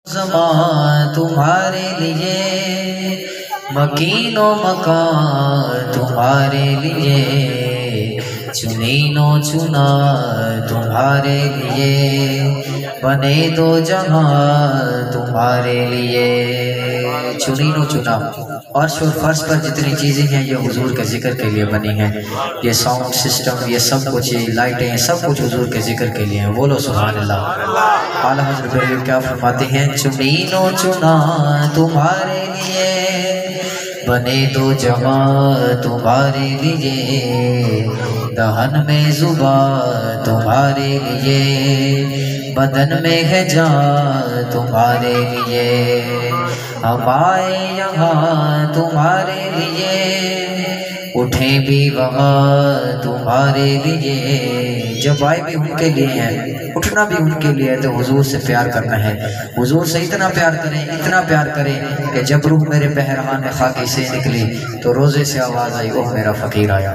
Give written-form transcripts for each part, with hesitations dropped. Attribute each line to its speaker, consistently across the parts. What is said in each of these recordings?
Speaker 1: زمان تمہارے لیے، مکین و مکان تمہارے لیے، چنین و چنا تمہارے لیے، بنے دو جہاں تمہارے لیے۔ چنین و چنا، عرش اور فرش پر جتنی چیزیں ہیں یہ حضور کے ذکر کے لیے بنی ہیں۔ یہ ساؤنڈ سسٹم، یہ سب کچھ، یہ لائٹیں، سب کچھ حضور کے ذکر کے لیے ہیں۔ بولو سبحان اللہ۔ اعلیٰ حضرت بریلوی کیا فرماتے ہیں؟ چنین و چنا تمہارے لیے، بنے دو جہاں تمہارے لیے، دہن میں زبان تمہارے لیے، بدن میں ہے جان تمہارے لیے، ہم آئے یہاں تمہارے لیے، اٹھیں بھی وہاں تمہارے لیے۔ جب آئے بھی ان کے لیے ہیں، اٹھنا بھی ان کے لیے ہے، تو حضور سے پیار کرنا ہے۔ حضور سے اتنا پیار کریں، اتنا پیار کریں کہ جب روح میرے بہرحان خاکی سے نکلی تو روزے سے آواز آئی، اوہ میرا فقیر آیا۔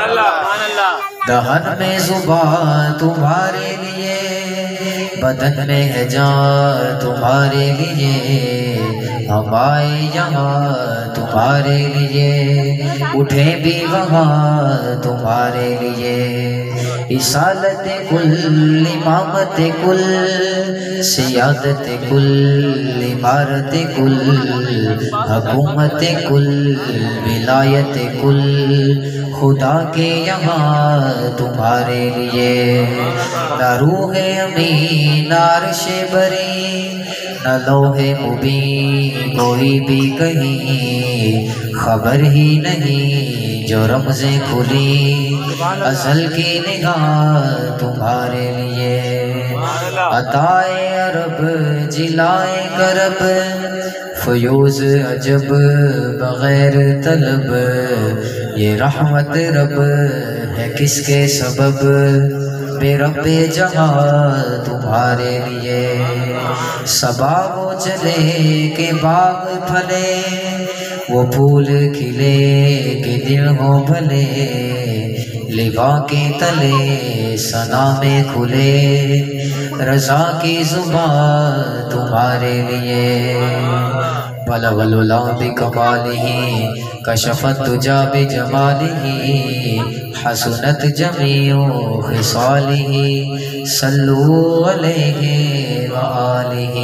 Speaker 1: دہن میں زبان تمہارے لیے، بدن میں ہے جان تمہارے لیے، ہم آئے یہاں تمہارے لیے، اٹھیں بھی وہاں تمہارے لیے۔ رسالت کل، امامت کل، سیادت کل، امارت کل، حکومت کل، ولایت کل، خدا کے یہاں تمہارے لیے۔ نہ روح امین عرش بری، نہ لوح مبین کوئی بھی کہیں، خبر ہی نہیں جو رمزیں کھلی، ازل کی نگاہ تمہارے لیے۔ عطائے عرب، جلائے کرب، فیوز عجب بغیر طلب، یہ رحمت رب ہے کس کے سبب، بے رب جہاں تمہارے لیے۔ صبا وہ چلے کہ باغ پھلے، وہ پھول کھلے کہ دل ہو بھلے، لوا کے تلے ثنا میں کھلے، رضا کی زبان تمہارے لیے۔ بلغ العلا بکمالہ، کشف الدجی بجمالہ، حسنت جمیع خصالہ، صلو علیہ وآلہ۔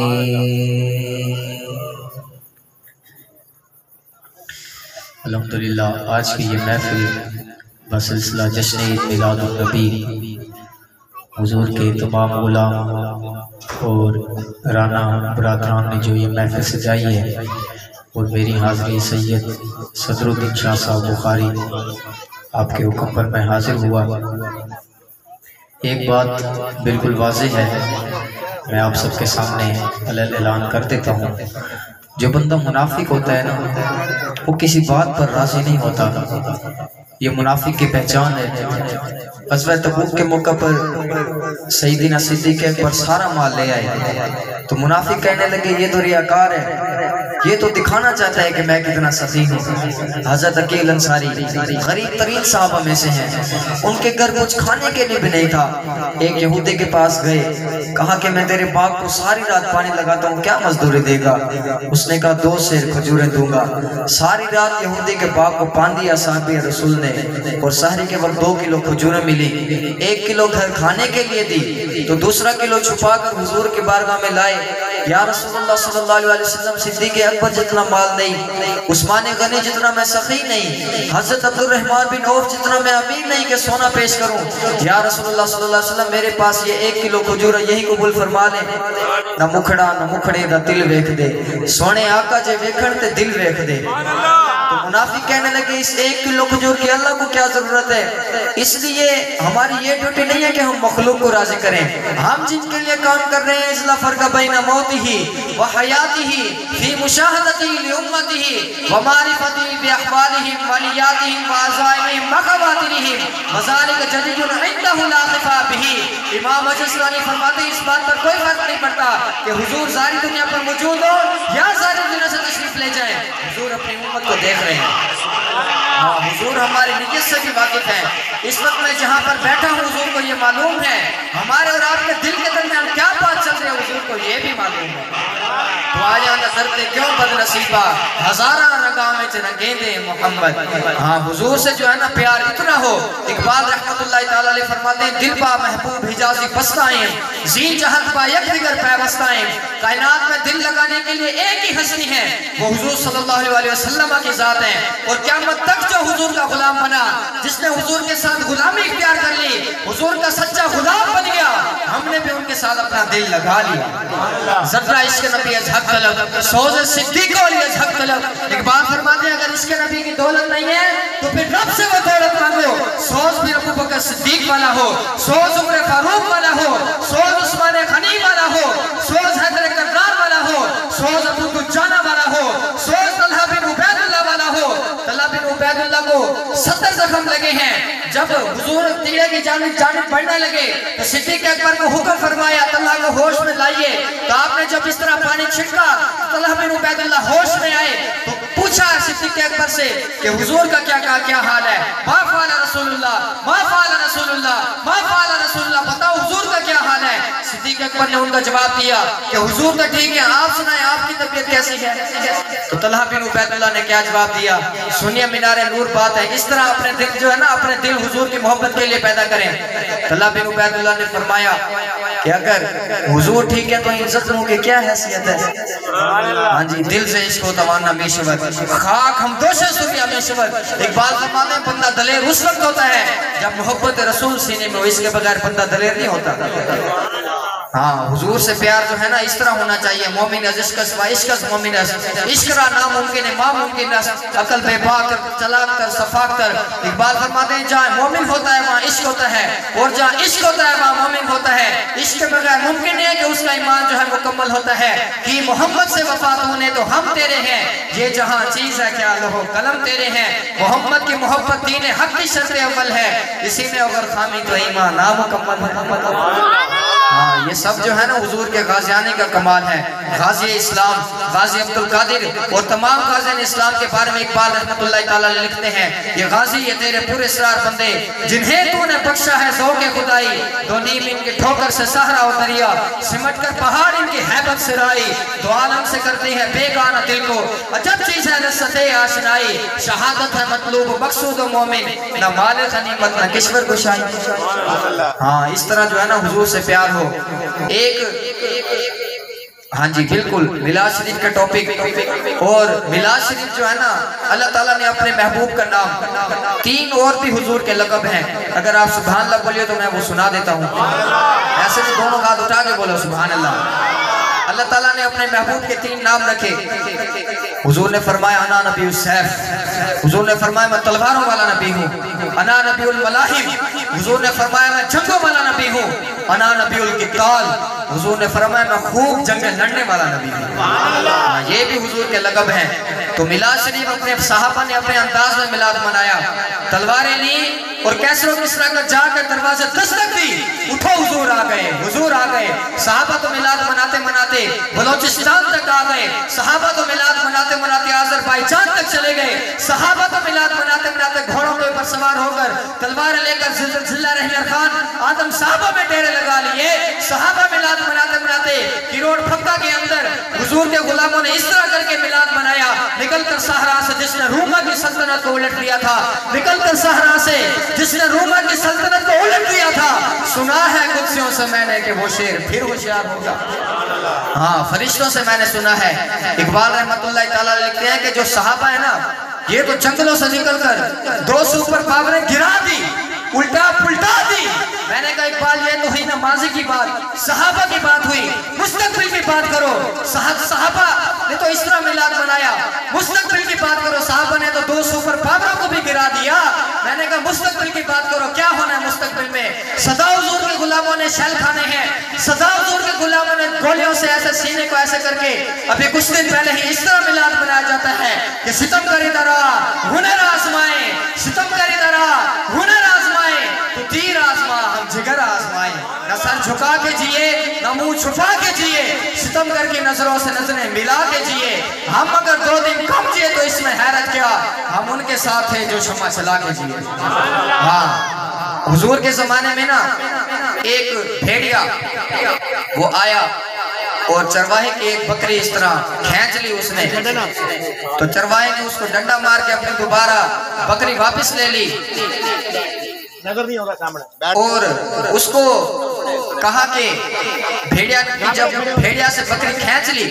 Speaker 1: الحمدللہ آج کی یہ محفل بسلسلہ جشن عید میلاد النبی، حضور کے تمام غلام اور رانا برادران نے جو یہ محفل سجائی ہے، اور میری حاضری سید صدر الدین شاہ صاحب بخاری آپ کے حکم پر میں حاضر ہوا۔ ایک بات بالکل واضح ہے، میں آپ سب کے سامنے اعلان کر دیتا ہوں، جو بندہ منافق ہوتا ہے نا، وہ کسی بات پر راضی نہیں ہوتا، یہ منافق کی پہچان ہے۔ غزوہ تبوک کے موقع پر سیدنا صدیق اکبر سارا مال لے آئے تو منافق کہنے لگے یہ تو ریاکار ہے، یہ تو دکھانا چاہتا ہے کہ میں کتنا سخی ہوں۔ حضرت عقیل انصاری غریب ترین صحابہ میں سے ہیں، ان کے گھر کچھ کھانے کے لیے بھی نہیں تھا۔ ایک یہودی کے پاس گئے، کہا کہ میں تیرے باغ کو ساری رات پانی لگاتا ہوں، کیا مزدوری دے گا؟ اس نے کہا 2 سیر کھجوریں دوں گا۔ ساری رات یہودی کے باغ کو پانی دیا صحابی رسول نے، اور سحری کے وقت 2 کلو کھجوریں ملی۔ 1 کلو گھر کھانے کے لیے دی تو دوسرا کلو چھپا کر حضور کی بارگاہ میں لائے۔ یا رسول اللہ صلی اللہ علیہ وسلم، صدیق اکبر جتنا مال نہیں، عثمان غنی جتنا میں سخی نہیں، حضرت عبد الرحمن بن عوف جتنا میں امیر نہیں کہ سونا پیش کروں۔ یا رسول اللہ صلی اللہ علیہ وسلم، میرے پاس یہ 1 کلو کھجور یہی قبول فرما لیں۔ نہ مکھڑا نہ مکھڑے دا دل ویکھ دے، سونے آقا جے ویکھن تے دل ویکھ دے۔ تو منافق کہنے لگے اس 1 کلو کھجور کی اللہ کو کیا ضرورت ہے؟ اس لیے ہماری یہ ڈیوٹی نہیں ہے کہ ہم مخلوق کو راضی کریں، ہم جن کے لیے کام کر رہے ہیں، اصلاح فرق بین موتہ و حیاتہ فی مشاہدتہ لامتہ و معرفتہ باحوالہم ولیاتہم وعزائمہم وخواترہم وذلک جدید عندہ لا خفا بہ۔ امام اجسرانی فرماتے ہیں اس بات پر کوئی فرق نہیں پڑتا کہ حضور ظاہری دنیا پر موجود ہو یا ظاہری دنیا سے تشریف لے جائیں، حضور اپنی امت کو دیکھ رہے ہیں۔ حضور ہماری نیت سے بھی واقف ہے۔ اس وقت میں جہاں پر بیٹھا ہوں حضور کو یہ معلوم ہے، ہمارے اور آپ کے دل کے درمیان کیا بات چل رہی ہے حضور کو یہ بھی معلوم ہے۔ करते क्यों बदनसीबा, हजारा रंगा में रंगेंदे मोहम्मद। हाँ, हुजूर से जो है ना प्यार इतना हो, इकबाल रहमतुल्लाह ताला अलैह फरमाते हैं, दिल पा महबूब हिजाजी बस्ताएं, जी चाहत पा यक दिगर पैवस्ताएं। कायनात में दिल लगाने के लिए एक ही हस्ती है, वो हुजूर सल्लल्लाहु अलैहि वसल्लम की जात है। और क़यामत तक जो हुजूर का गुलाम बना, जिसने हुजूर के साथ गुलामी इख्तियार कर ली, हुजूर का सच्चा गुलाम बन गया, हमने भी उनके साथ अपना दिल लगा लिया। ज़र्रा इश्क़ नबी अज़हक तलब, सोज़ सिद्दीक़ वाली अज़हक तलब। इकबाल फरमाते हैं, अगर इश्क़ नबी की दौलत नहीं है तो फिर रब से वो दौलत मांगो। सोज़ भी अबू बकर सिद्दीक़ वाला हो, सोज़ उमर फारूक वाला हो, सोज़ उस्मान गनी वाला हो, सोज़ हैदर कर्रार वाला हो, सोज़ अबू दुजाना वाला हो, सोज़ तलहा बिन उबैदुल्लाह वाला हो। तलहा बिन उबैदुल्लाह को 70 जख्म लगे हैं। जब हुजूर तीरे की जानिब बढ़ने लगे तो सिद्दीक़ अकबर को हुक्म फरमाया, तलहा को होश में लाइए। तो आपने जब इस तरह पानी छिड़का, तलहा बिन उबैदुल्लाह होश में आए तो पूछा सिद्दीक़ अकबर से कि हुजूर का क्या हाल है। मा फ़अल रसूलुल्लाह, मा फ़अल रसूलुल्लाह, मा फ़अल रसूलुल्लाह, बताओ हुजूर का क्या हाल है। सिद्दीक़ अकबर ने उनका जवाब दिया कि हुजूर तो ठीक है, आप सुनाएं आपकी तबीयत कैसी है। तो तलहा बिन उबैदुल्लाह ने क्या जवाब दिया, सुनिए मीनारे नूर बात है, इस तरह अपने दिल जो है ना, अपने दिल हुजूर की मोहब्बत के लिए पैदा करें। तलहा बिन उबैदुल्लाह ने फरमाया कि अगर हुजूर ठीक है तो इन जख्मों की क्या हैसियत है। हाँ जी, दिल से इसको तमन्ना मेशवत, खाक हम दोषे सुबिया मेशवत। इकबाल फरमाते हैं, बंदा दलेर उस वक्त होता है जब मोहब्बत रसूल सीने में हो, इसके बगैर बंदा दलेर नहीं होता। हाँ, हुजूर से प्यार जो है ना इस तरह होना चाहिए। मोमिन इश्क़ मोमिन इश्क़रा नामुमकिन है मामुमकिन, अकल बेबाक चलाक कर सफाक कर। इकबाल फरमाते हैं, जहाँ मोमिन होता है वहाँ इश्क होता है, और जहाँ इश्क होता है वहाँ मोमिन होता है। इश्क के बगैर मुमकिन नहीं है कि उसका ईमान जो है मुकम्मल होता है। कि मोहम्मद से वफात होने तो हम तेरे हैं, ये जहाँ चीज़ है क्या लोहो कलम तेरे हैं। मोहम्मद की मोहब्बत दीन हक़ की शर्त अव्वल है, इसी में अगर खामी तो ईमान नामुकम्मल है। हाँ, ये सब जो है ना हुजूर के गाजियाने का कमाल है। गाजी इस्लाम गाजी अब्दुल कादिर और तमाम गाज़ियान इस्लाम के बारे में इकबाल रहमतुल्लाह ताला लिखते हैं, ये गाजी ये तेरे पूरे इसरार बंदे जिन्हें तूने बख्शा है ज़ौक़ खुदाई। दो नीम इनके ठोकर से सहरा और दरिया, सिमट कर पहाड़ इनकी हैबत से राई। दो आलम से करती है बेगाना दिल को, अजब चीज़ है रस्ते आशनाई। शहादत है मतलूब मकसूद व मोमिन, न माल गनीमत न किश्वर कुशाई। हाँ, इस तरह जो है ना हुजूर से प्यार हो। हाँ जी बिल्कुल, मिलाद शरीफ का टॉपिक। और मिलाद शरीफ जो है ना, अल्लाह ताला ने अपने महबूब का नाम 3 और भी हुजूर के लक़ब हैं। अगर आप सुभान अल्लाह बोलिए तो मैं वो सुना देता हूँ। ऐसे में दोनों हाथ उठा के बोलो सुभान अल्लाह। अल्लाह ताला ने अपने महबूब के 3 नाम रखे। हुजूर ने फरमाया अना नबी सैफ, हुजूर ने फरमाया मैं तलवारों वाला नबी हूँ। अना नबीउल मलाहिम, हुजूर ने फरमाया मैं जंगों वाला नबी हूँ। अना नबीउल किताल, हुजूर ने फरमाया मैं खूब जंग लड़ने वाला नबी हूँ। ये भी हुजूर के लक़ब हैं। तो मिलाद शरीफ अपने सहाबा ने अपने अंदाज में मिलाद मनाया, तलवारें ली और कैसरों किसरा कर जाकर दरवाजे दस्तक दी, उठो हुजूर आ गए, हुजूर आ गए। सहाबा तो मिलाद मनाते मनाते बलोचिस्तान तक आ गए, सहाबा तो मिलाद मनाते मनाते अज़रबैजान तक चले गए, सहाबा तो मिलाद मनाते मनाते घोड़ों के ऊपर सवार होकर तलवार लेकर जिल्ला रहलर खान आदम साहबा में डेरे लगा लिए। सहाबा मिलाद मनाते मनाते किरोड़ फक्का के अंदर हुजूर के गुलामों ने इस तरह करके मिलाद मनाया। निकलकर सहरा से जिसने रूमा की सल्तनत को उलट लिया था, निकलकर सहरा से जिसने रोमा की सल्तनत को उलट दिया था, सुना है कुदसियों से मैंने कि वो शेर फिर होशियार होगा। हाँ, फरिश्तों से मैंने सुना है। इकबाल रहमतुल्लाह ताला लिखते हैं कि जो सहाबा है ना, ये तो जंगलों से निकलकर 2 सुपर पावरें गिरा दी, उल्टा पुल्टा दी। मैंने कहा इकबाल ये तो हुई ना माजी की बात, सहाबा की बात हुई, मुस्तकबिल की बात करो। सहाबा ने तो इस तरह मिलाद मनाया, मुस्तकबिल की बात करो। सहाबा ने तो 2 सुपर पावरों को भी गिरा दिया। मैंने कहा मुस्तकबिल की बात करो, क्या होना है मुस्तकबिल में। सदा हुजूर के गुलामों ने शैल खाने हैं, सदा हुजूर के गुलामों ने गोलियों से ऐसे सीने को ऐसे करके, अभी कुछ दिन पहले ही इस तरह मिलाद मनाया जाता है कि सितमगरी तरह हुनर आजमाए, सितमगरी तरह हुनर आजमाए तो तीर आजमा हम जिगर आजमाए। न सर झुका के जिए न मुंह छुपा के जिए, सितमगर की नजरों से नजरें मिला के जिए। हम अगर 2 दिन कम जिए तो इसमें हैरत क्या, हम उनके साथ हैं जो क्षमा चला के जिए। हाँ, हुजूर के जमाने में ना एक भेड़िया वो आया اور چرواہے کی ایک بکری اس طرح کھینچ لی اس نے، تو چرواہے نے اس کو ڈنڈا مار کے اپنی دوبارہ بکری واپس لے لی اور اس کو کہا کہ جب بھیڑیا سے بکری کھینچ لی،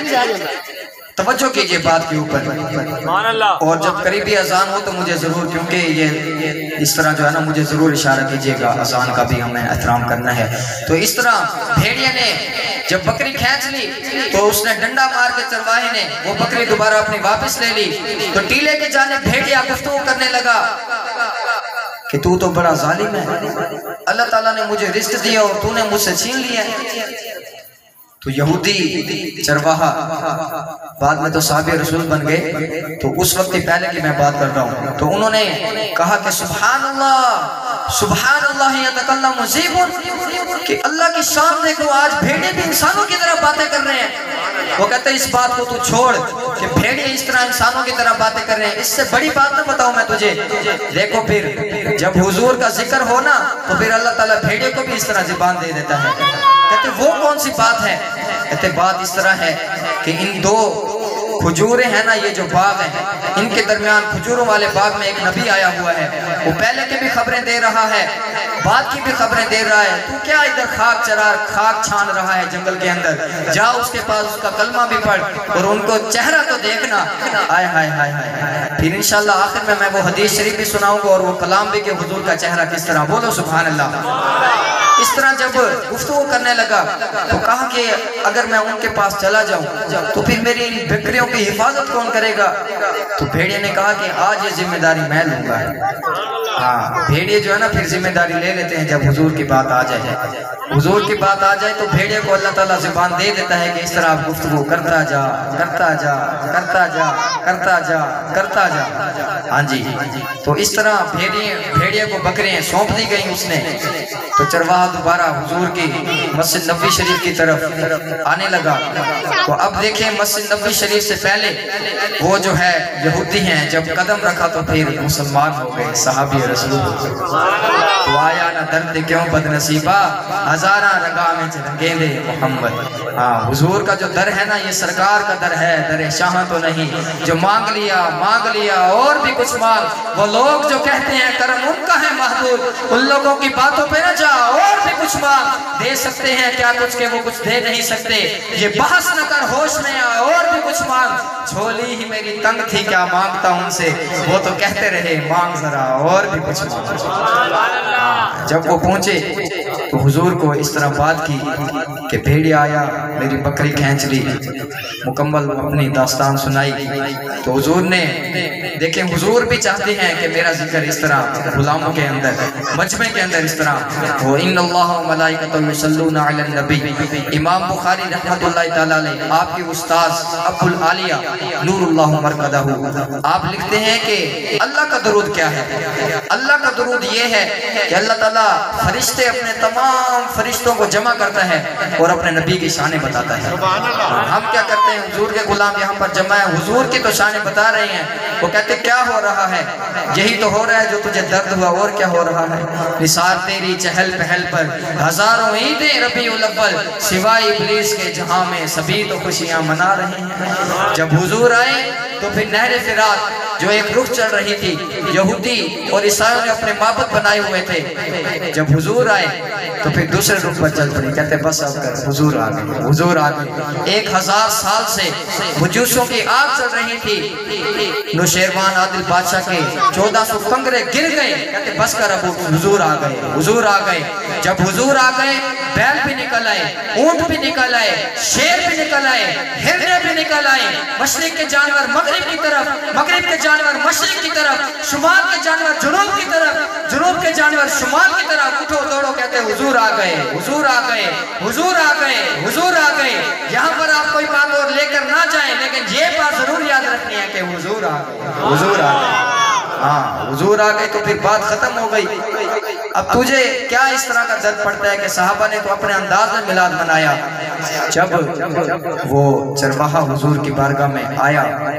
Speaker 1: توجہ کیجئے بات کے اوپر، اور جب قریبی اذان ہو تو مجھے ضرور، کیونکہ یہ اس طرح جو ہے نا مجھے ضرور اشارہ کیجئے گا، اذان کا بھی ہمیں احترام کرنا ہے۔ تو اس طرح بھیڑیا نے جب بکری کھینچ لی تو اس نے ڈنڈا مار کے چرواہے نے وہ بکری دوبارہ اپنی واپس لے لی، تو ٹیلے کے جانب بھیڑیا گفتگو کرنے لگا کہ تو بڑا ظالم ہے، اللہ تعالیٰ نے مجھے رزق دیا اور تو نے مجھ سے چھین لیا۔ تو یہودی چرواہا بعد میں تو صحابی رسول بن گئے، تو اس وقت پہلے کی میں بات کر رہا ہوں، تو انہوں نے کہا کہ سبحان اللہ یتکلم ذیب، کہ اللہ کی شان دیکھو، آج بھیڑے بھی انسانوں کی طرح باتیں کر رہے ہیں۔ وہ کہتے ہیں اس بات کو تو چھوڑ کہ بھیڑے اس طرح انسانوں کی طرح باتیں کر رہے ہیں، اس سے بڑی بات نہ بتاؤں میں تجھے۔ دیکھو پھر جب حضور کا ذکر ہونا تو پھر اللہ تعالیٰ بھیڑے کو بھی اس طرح زبان دے دیتا ہے۔ کہتے وہ کون سی بات ہے؟ کہتے بات اس طرح ہے کہ ان دو کھجوریں ہیں نا، یہ جو باغ ہیں، ان کے درمیان کھجوروں والے باغ میں ایک نبی آیا ہوا ہے، وہ پہلے کی بھی خبریں دے رہا ہے، بعد کی بھی خبریں دے رہا ہے، تو کیا ادھر خاک چھان رہا ہے جنگل کے اندر؟ جا اس کے پاس، اس کا کلمہ بھی پڑھ اور ان کو چہرہ تو دیکھنا۔ آئے ہائے ہائے ہائے، پھر انشاءاللہ آخر میں وہ حدیث شریف بھی سناؤں گا اور وہ کلام بھی کہ حضور کا چہرہ کس طرح، بولو سبحان اللہ۔ اس طرح جب گفتگو کرنے لگا تو کہا کہ اگر میں ان کے پاس چلا جاؤں تو پھر میری ان بکریوں کی حفاظت کون کرے گا؟ تو بھیڑیے نے کہا کہ آج یہ ذمہ داری میں لوں گا۔ ہاں، بھیڑیے جو ہے نا پھر ذمہ داری لے لیتے ہیں جب حضور کی بات آ جائے۔ حضور کی بات آ جائے تو بھیڑیے کو اللہ تعالیٰ زبان دے دیتا ہے کہ اس طرح آپ گفتگو کرتا جا کرتا جا کرتا جا کرتا جا کرتا جا۔ ہاں جی، تو اس طرح بھیڑیے کو بکریاں سونپ دی گئیں اس نے۔ تو چرواہا دوبارہ حضور کی مسجد نبوی شریف کی طرف آنے لگا۔ تو اب دیکھیں مسجد نبوی شریف سے پہلے وہ جو ہے یہودی ہیں، جب قدم رکھا تو پھر مسلمان ہو گئے، صحابی رسول۔ تو آیا نہ درد کیوں بد نصیبہ، ہزارہ رگا میں رنگیں دے محمد۔ ہاں، حضور کا جو در ہے نا یہ سرکار کا در ہے، در شاہ تو نہیں۔ جو مانگ لیا اور بھی کچھ مانگ، وہ لوگ جو کہتے ہیں کرم ان کا ہے محدود، ان لوگوں کی باتوں پہ نہ جا، اور بھی کچھ مانگ، دے سکتے ہیں کیا کچھ کہ وہ کچھ دے نہیں سکتے۔ یہ بحث نہ کر، ہوش میں آ، اور بھی کچھ مانگ، جھولی ہی میری تنگ تھی کیا مانگتا ان سے، وہ تو کہتے رہے مانگ ذرا اور بھی کچھ مانگ۔ جب وہ پہنچے تو حضور کو اس طرح بات کی کہ بھیڑیا آیا، میری بکری کھینچ لی، مکمل اپنی داستان سنائی۔ تو حضور نے دیکھیں، حضور بھی چاہتے ہیں کہ میرا ذکر اس طرح غلاموں کے اندر، مجمع کے اندر اس طرح ہو۔ ان اللہ و ملائکۃ یصلون علی النبی، امام بخاری رحمۃ اللہ تعالی علیہ، آپ کے استاذ ابو العالیہ نور اللہ مرقدہ، آپ لکھتے ہیں کہ اللہ کا درود کیا ہے؟ اللہ کا درود یہ ہے کہ اللہ تعالیٰ فرشتے اپنے تمام فرشتوں کو جمع کرتا ہے اور اپنے نبی کی شانیں بتاتا ہے۔ ہم کیا کرتے ہیں، حضور کے غلام یہاں پر جمع ہے، حضور کی تو شانیں بتا رہے ہیں، وہ کہتے کیا ہو رہا ہے؟ یہی تو ہو رہا ہے جو تجھے درد ہوا، اور کیا ہو رہا ہے؟ نثار تیری چہل پہل پر ہزاروں عیدیں ربیع الاول، سوائے ابلیس کے جہاں میں سبھی تو خوشیاں منا رہے ہیں۔ جب حضور آئے تو پھر نہر فرات جو ایک رخ چل رہی تھی، یہودی اور عیسائیوں نے اپنے معبد بنائے ہوئے تھے، جب حضور آئے تو پھر دوسرے رخ پر چل پڑی، کہتے بس اب کر، حضور آ گئے، حضور آ گئے۔ 1000 سال سے مجوسوں کی آگ چل رہی تھی، نوشیروان عادل بادشاہ کے 1400 کنگرے گر گئے، کہتے بس کر اب حضور آ گئے، حضور آ گئے۔ جب حضور آ گئے، بیل بھی نکل آئے، اونٹ بھی نکل آئے، شیر بھی نکل آئے، ہرنے بھی نکل آئے، مشرق کے جانور مغرب کی طرف، مغرب کے جانور مشرق کی طرف، شمال کے جانور جنوب کی طرف، جنوب کے جانور شمال کی طرف، اٹھو دوڑو، کہتے حضور آ گئے، حضور آ گئے، حضور آ گئے، حضور آ گئے۔ یہاں پر آپ کوئی بات اور لے کر نہ جائیں، لیکن یہ بات ضرور یاد رکھنی ہے کہ حضور آ گئے، حضور آ گئے۔ ہاں، حضور آ گئے تو پھر بات ختم ہو گئی۔ اب تجھے کیا اس طرح کا درد پڑتا ہے کہ صحابہ نے تو اپنے انداز میں میلاد منایا۔ جب وہ چرواہا حضور کی بارگاہ میں آیا،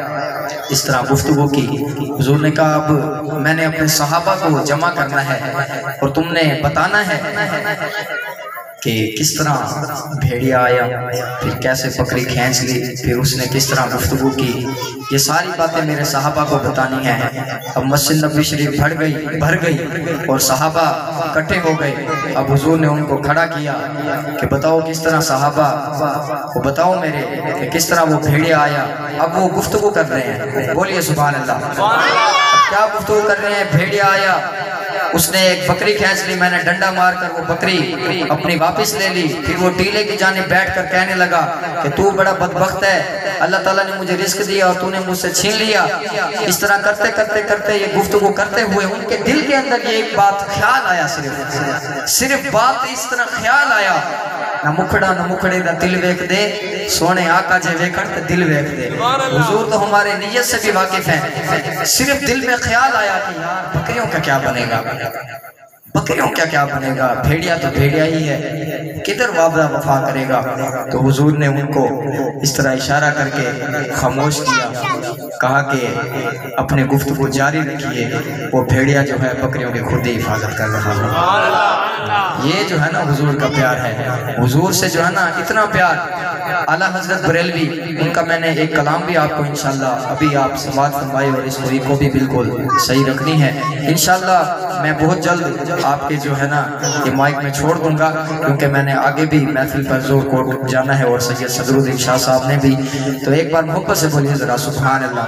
Speaker 1: اس طرح گفتگو کی، حضور نے کہا اب میں نے اپنے صحابہ کو جمع کرنا ہے اور تم نے بتانا ہے کہ کس طرح بھیڑیا آیا، پھر کیسے بکری کھینچ لی، پھر اس نے کس طرح گفتگو کی، یہ ساری باتیں میرے صحابہ کو بتانی ہیں۔ اب مسجد نبوی شریف بھر گئی اور صحابہ اکٹھے ہو گئے۔ اب حضور نے ان کو کھڑا کیا کہ بتاؤ کس طرح صحابہ کو بتاؤ میرے کہ کس طرح وہ بھیڑیا آیا۔ اب وہ گفتگو کر رہے ہیں، بولیے سبحان اللہ۔ کیا گفتگو کر رہے ہیں؟ بھیڑیا آیا، اس نے ایک بکری کھینچ لی، میں نے ڈنڈا مار کر وہ بکری اپنی واپس لے لی، پھر وہ ٹیلے کی جانب بیٹھ کر کہنے لگا کہ تو بڑا بدبخت ہے، اللہ تعالیٰ نے مجھے رزق دیا اور تو نے مجھ سے چھین لیا۔ اس طرح کرتے کرتے کرتے یہ گفتگو کرتے ہوئے ان کے دل کے اندر یہ ایک بات خیال آیا، صرف بات اس طرح خیال آیا، نہ مکھڑا نہ مکھڑے دا دل ویکھ دے، سونے آقا جے ویکھن تے دل ویکھ دے۔ حضور تو ہمارے نیت سے بھی واقف ہیں، صرف دل میں خیال آیا کہ یار بکریوں کا کیا بنے گا، بکریوں کا کیا بنے گا، بھیڑیا تو بھیڑیا ہی ہے، کدھر وعدہ وفا کرے گا۔ تو حضور نے ان کو اس طرح اشارہ کر کے خاموش کیا، کہا کہ اپنے گفتگو جاری رکھیے، وہ بھیڑیا جو ہے بکریوں کی خود ہی حفاظت کر رہا ہے۔ یہ جو ہے نا حضور کا پیار ہے، حضور سے جو ہے نا اتنا پیار۔ اعلیٰ حضرت بریلوی، ان کا میں نے ایک کلام بھی آپ کو انشاءاللہ ابھی آپ سماعت فرمائے اور اس ہوئی کو بھی بالکل صحیح رکھنی ہے انشاءاللہ۔ میں بہت جلد آپ کے جو ہے نا یہ مائک میں چھوڑ دوں گا، کیونکہ میں نے آگے بھی محفل پر زور کوٹ جانا ہے اور سید صدر الدین شاہ صاحب نے بھی، تو ایک بار محبت سے بولیے ذرا سبحان اللہ۔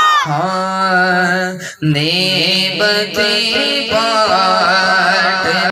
Speaker 1: ہاں نیبتی بات